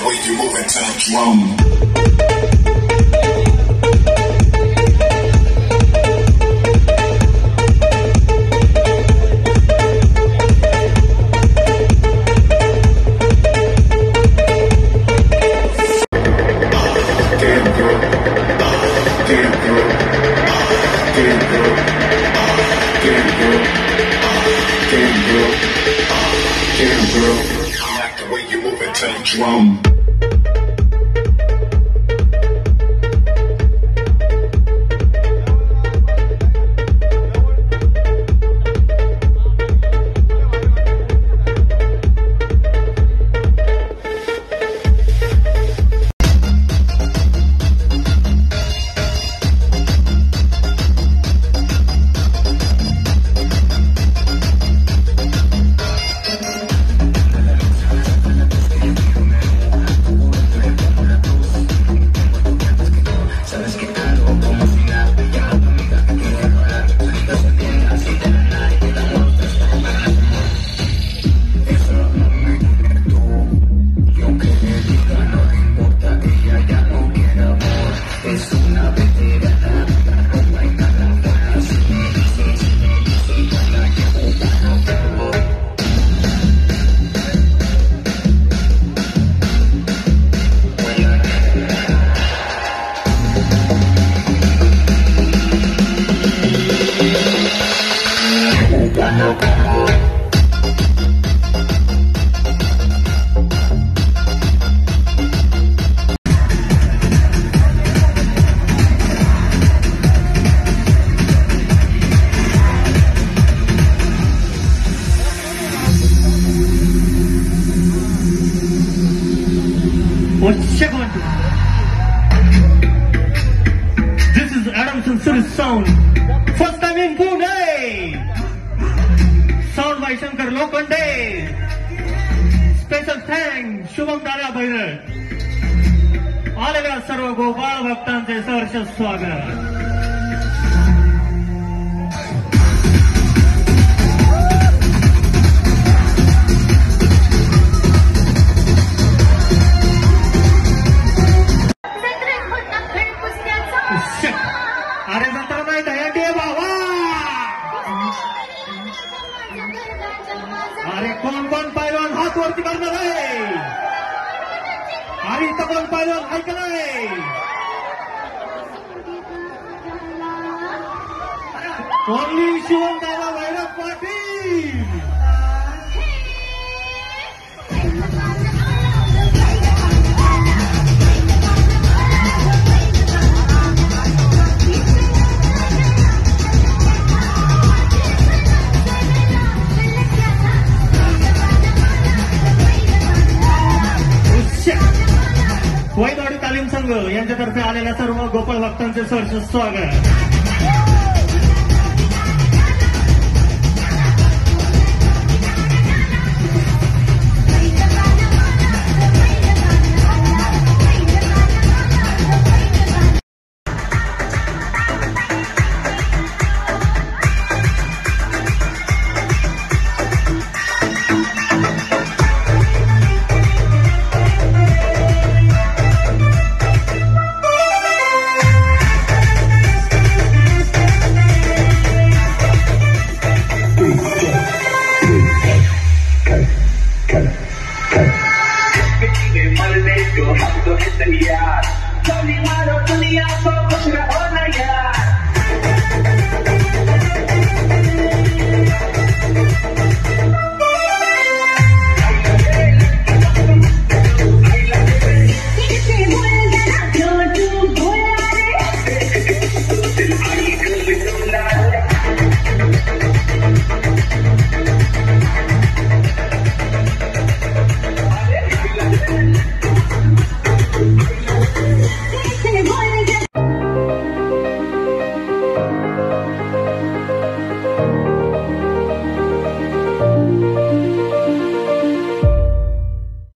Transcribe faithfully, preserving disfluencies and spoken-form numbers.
way you moving to the drum. Drum. Second, this is Adamson series sound. First time in Pune. Sound by Shankar Lokande. Special thanks Shubham Dara Bhairat. आलेल्या सर्व गोपाळ भक्तांचे सहर्ष स्वागत. अरे जत्रा नाही दहीहंडी आहे बाबा. अरे कोण कोण पैलवान हात वरती करणार आहे. अरे इथं कोण पैलवान ऐक नाही. ओनली शिवम दादा भैरव पाटील. वैदवाडी तालीम संघ यांच्यातर्फे आलेल्या सर्व गोपाळ भक्तांचे सहर्ष स्वागत. Yo,